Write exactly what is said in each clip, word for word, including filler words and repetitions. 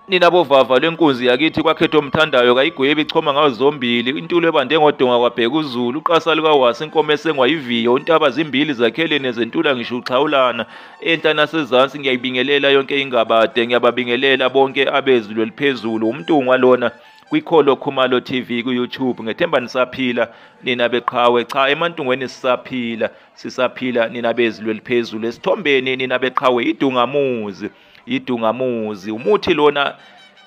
nina bovava lenkunzi yakithi kwakhetho omthandayo kayigwebi ichoma ngazo zombili intulo ebande ngodonga kwabheka uZulu uqasa likawasi inkomo esengwayiviyo untaba zimbili zakhele nezentula ngisho uxhawulana enta nasezansi ngiyayibingelela yonke ingabade ngiyababingelela bonke abezulu eliphezulu umntungwa lona kwikholo Khumalo T V ku YouTube ngethemba nisaphila nina beqhawe cha emantungweni sisaphila sisaphila nina bezulu eliphezulu esithombeni nina beqhawe IDungamuzi IDungamuzi umuthi lona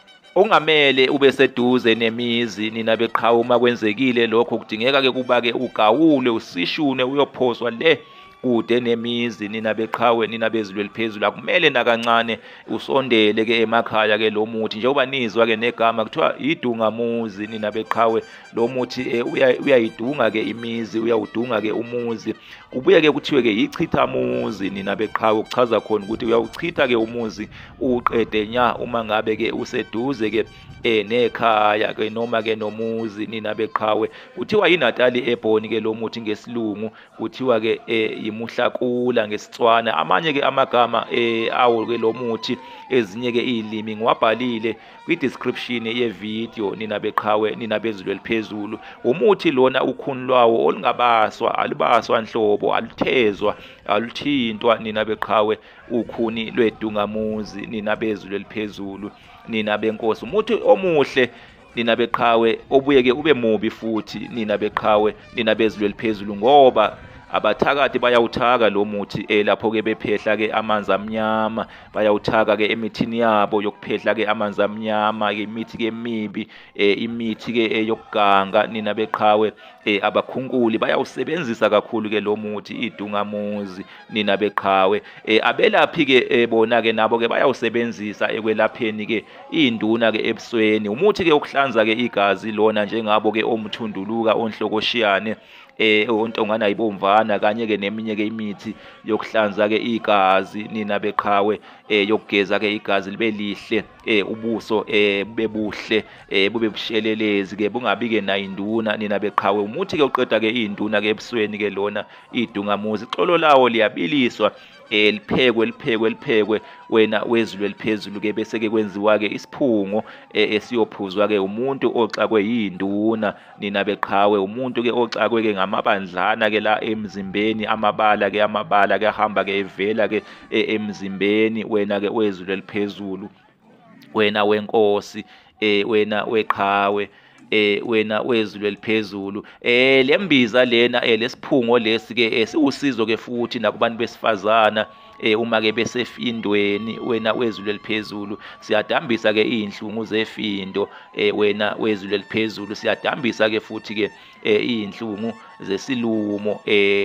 ongamele ube seduze nemizi nina beqhawe uma kwenzekile lokho kudingeka ke kuba ke ugawule usishune uyophoswa le kude nemizi nina beqhawe nina bezulu eliphezulu akumele nakancane usondele ke emakhaya ke lo muthi njengoba nizwa ke negama kuthiwa IDungamuzi nina beqhawe lo muthi uyayidunga ke imizi uyawudunga ke umuzi kubuye ke kuthiwe ke ichithamuzi nina beqhawe ukuchaza khona ukuthi uyawuchitha ke umuzi uqede nya uma ngabe ke useduze ke eh nekhaya ke noma ke nomuzi nina beqhawe kuthiwa iNatal Ebony ke lo muthi ngesilungu kuthiwa ke Motlhakola ngesitswana amanye ke amagama eh awo ke lo muthi ezinye ke izilimi ngiwabhalile kwi description ye video nina beqhawe nina bezulu eliphezulu umuthi lona ukhuni lwawo olungabaswa alibaswa nhlobo aluthezwa aluthintwa nina beqhawe ukhuni lweDungamuzi nina bezulu eliphezulu nina benkosi umuthi omuhle nina beqhawe obuye ke ube mubi futhi nina beqhawe nina bezulu eliphezulu ngoba abathakathi bayawuthaka lo muthi eh lapho ke bephehla ke amanzi amnyama bayawuthaka ke emithini yabo yokuphehla ke amanzi amnyama ke imithi ke emibi eh imithi ke yokuganga nina beqhawe eh abakhunkuli bayawusebenzisa kakhulu ke lo muthi IDungamuzi nina beqhawe eh abelaphi ke bona ke nabo ke bayawusebenzisa ekwelapheni ke induna ke ebusweni umuthi ke ukuhlanza ke igazi lona njengabo ke omthunduluka onhlokoshiyane eh ontongana ayibomvana kanye ke neminye ke imithi yokuhlanza ke igazi nina beqhawe eh yokugeza ke igazi libe lihle eh ubuso eh bebuhle eh bube bushelelezi ke bungabi ke na induna nina beqhawe umuthi ke uqeda ke induna ke ebusweni ke lona IDungamuzi ixolo lawo liyabiliswa eh liphekwe liphekwe liphekwe wena wezulu eliphezulu ke bese ke kwenziwa ke isiphungo esiyophuzwa ke umuntu oxakwe yinduna nina beqhawe umuntu ke oxakwe ke ngamabandlana ke la emzimbeni amabala ke amabala ke ahamba ke evela ke emzimbeni wena ke wezulu eliphezulu wena wenkosi eh wena weqhawe eh wena wezulu eliphezulu eh lembiza lena eh lesiphungo lesi ke siwusizo ke futhi nakubantu besifazana eh uma ke besefindweni wena wezulu eliphezulu siyadambisa ke inhlungu zefindo eh wena wezulu eliphezulu siyadambisa ke futhi ke inhlungu zesilumo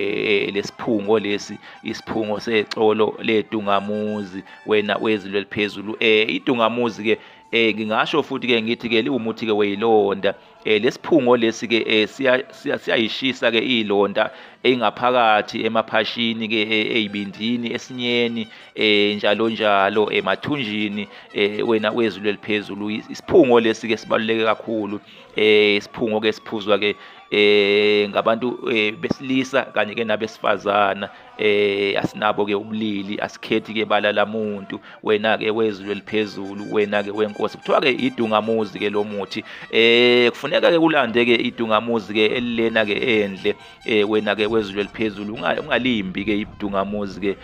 eh lesiphungo lesi isiphungo sexolo leDungamuzi wena wezulu eliphezulu eh iDungamuzi ke eh ngingasho futhi ke ngithi ke liwumuthi ke weyilonda eh lesiphungo lesi ke siyayishisa ke ilonda engaphakathi emaphashini ke ezibindini esinyeni eh njalo njalo emathunjini eh wena wezulu eliphezulu isiphungo lesi ke sibaluleke kakhulu eh isiphungo ke siphuzwa ke eh ngabantu besilisa kanye ke nabesifazana eh asinabo ke ubulili asikhethi ke balala muntu wena ke wezulu eliphezulu wena ke wenkosi kuthiwa ke IDungamuzi ke lo muthi eh kufuneka ke kulande ke IDungamuzi ke elilena ke endle eh wena ke wezulu eliphezulu ungalimbi ke IDungamuzi ke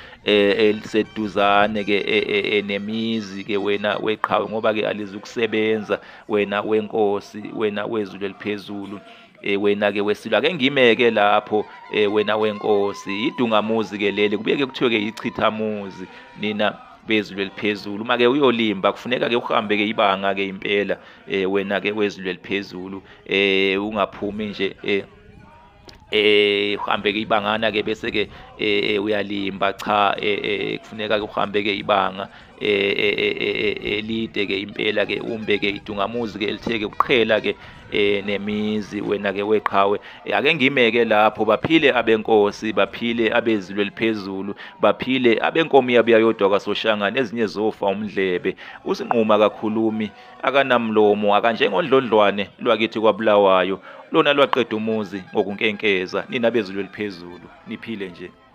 eliseduzane ke nemizi ke wena weqhawe ngoba ke alizukusebenza wena wenkosi wena wezulu eliphezulu eh wena ke wesilwa ke ngimeke lapho eh wena wenkosi IDungamuzi ke leli kubeke kuthiwe ke ichithamuzi nina bezulu eliphezulu uma ke uyolimba kufuneka ke uhambe ke ibanga ke impela eh wena ke wezulu eliphezulu eh ungaphumi nje eh eh uhambe ke ibangana ke bese ke eh uyalimba cha eh kufuneka ke uhambe ke ibanga eh elide ke impela ke umbe ke IDungamuzi ke elitheke uqhela ke eh nemizi wena ke weqhawe ake ngimeke lapho baphile abenkosi baphile abezulu eliphezulu baphile abenkomo yabiyayodwa kwasoshangana ezinye zofa umdlebe usinquma kakhulumi akanamlomo akanjengondlondlwane lwakithi kwabulawayo lona lwaqeda umuzi ngokunkenkeza nina bezulu eliphezulu niphile nje.